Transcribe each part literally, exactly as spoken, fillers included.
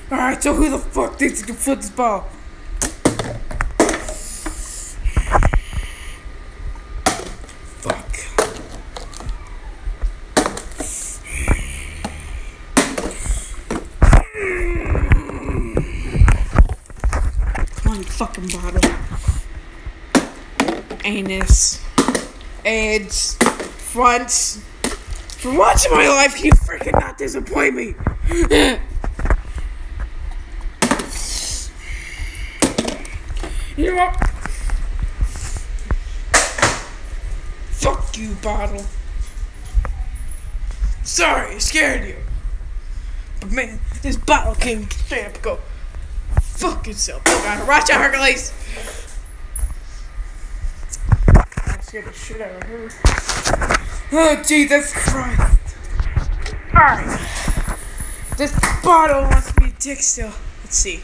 Alright, so who the fuck thinks he can flip this ball? Fuck. Come on, you fucking bottle. Anus. AIDS. Fronts. For once in my life, can you freaking not disappoint me? You know what? Fuck you, bottle. Sorry, I scared you. But man, this bottle can straight up go fuck itself. Watch out, Hercules. I scared the shit out of her. Oh, Jesus Christ. Alright. This bottle wants to be a dick still. Let's see.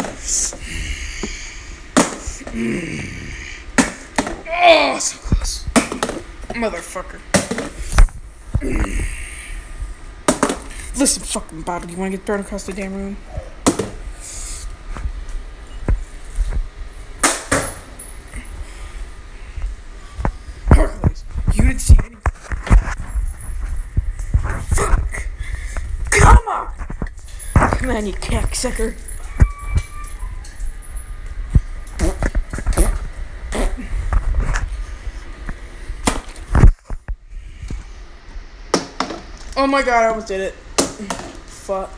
Mm. Oh, so close. Motherfucker. Mm. Listen, fucking bottle, you wanna get thrown across the damn room? Hercules, you didn't see anything. Fuck! Come on! Come on, you cocksucker. Oh my god, I almost did it. Fuck.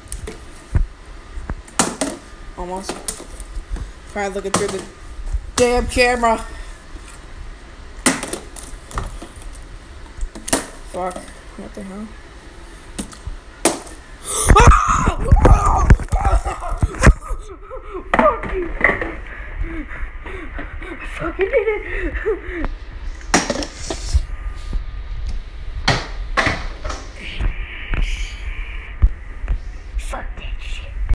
Almost. Trying looking through the damn camera. Fuck. What the hell? Fuck you. I fucking did it.